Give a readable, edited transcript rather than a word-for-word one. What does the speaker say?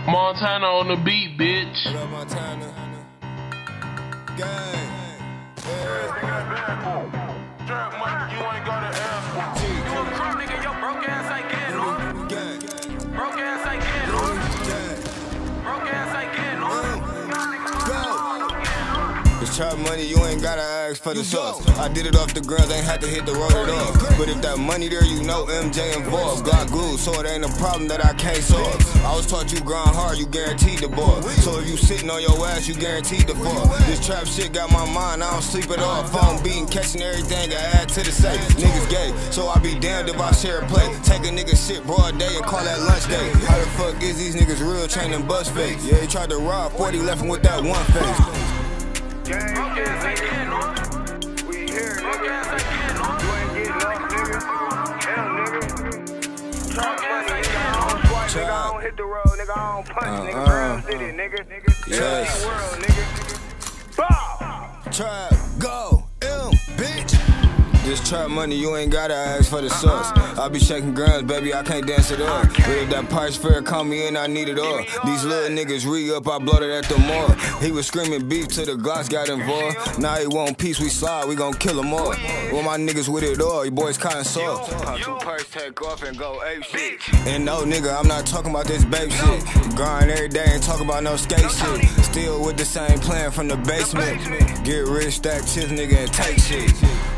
Montana on the beat, bitch. What up, Montana? Gang. Trap money, you ain't got an ass. You a crumb nigga, your broke ass ain't getting on. Gang. Broke ass ain't getting on. Gang. Broke ass ain't getting on. It's trap money, you ain't gotta ask for the sauce. I did it off the ground, ain't had to hit the road at all. But if that money there, you know MJ involved. Got glue, so it ain't a problem that I can't solve. I was taught you grind hard, you guaranteed the ball. So if you sitting on your ass, you guaranteed the fall. This trap shit got my mind, I don't sleep at all. Phone beating, catching everything I add to the safe. Niggas gay, so I be damned if I share a plate. Take a nigga shit broad day and call that lunch day. How the fuck is these niggas real training bus fakes? Yeah, he tried to rob 40, left him with that one face. Broke ass ain't getting on. We here, Broke nigga. ass ain't getting on. You ain't getting up, nigga. Hell, nigga. Broke ass ain't getting I on. don't swipe, nigga. I don't hit the road, nigga. I don't punch, nigga. Brown City, nigga. Yes. World, nigga. Bow! Trap, go, bitch. This trap money, you ain't gotta ask for the sauce. I be shaking grams, baby, I can't dance it up. But if that price fair call me in, I need it all. These little niggas re-up, I blowed it at the mall. He was screaming beef till the Glocks got involved. Now he want peace, we slide, we gon' kill them all. All my niggas with it all, you boys kinda soft. Pop two perks, take off and go ape shit. And no nigga, I'm not talking about this babe shit. Grind every day, ain't talking about no skate shit. Still with the same plan from the basement. Get rich, stack chips, nigga, and take shit.